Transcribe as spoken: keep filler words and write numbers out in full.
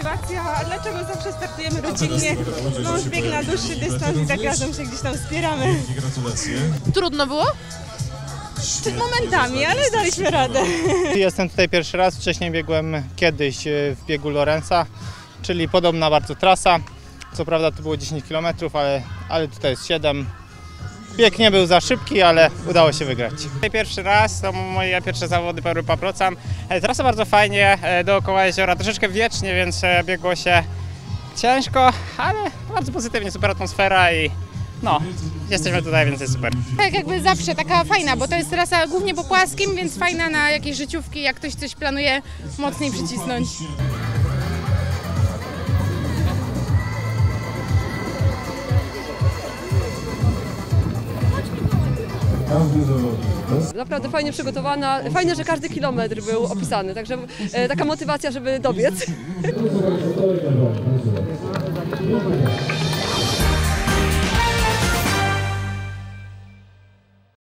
motywacja, a dlaczego zawsze startujemy rodzinnie? Mąż biegł na dłuższy dystans i tak razem się gdzieś tam wspieramy. Trudno było? Przed momentami, ale daliśmy radę. Jestem tutaj pierwszy raz, wcześniej biegłem kiedyś w biegu Lorenza, czyli podobna bardzo trasa. Co prawda to było dziesięć kilometrów, ale, ale tutaj jest siedem. Bieg nie był za szybki, ale udało się wygrać. Pierwszy raz, to moje pierwsze zawody po Europa-Procan. Trasa bardzo fajnie, dookoła jeziora troszeczkę wiecznie, więc biegło się ciężko, ale bardzo pozytywnie, super atmosfera i no, jesteśmy tutaj, więc jest super. Tak jakby zawsze, taka fajna, bo to jest trasa głównie po płaskim, więc fajna na jakieś życiówki, jak ktoś coś planuje mocniej przycisnąć. Naprawdę fajnie przygotowana, fajne, że każdy kilometr był opisany, także e, taka motywacja, żeby dobiec.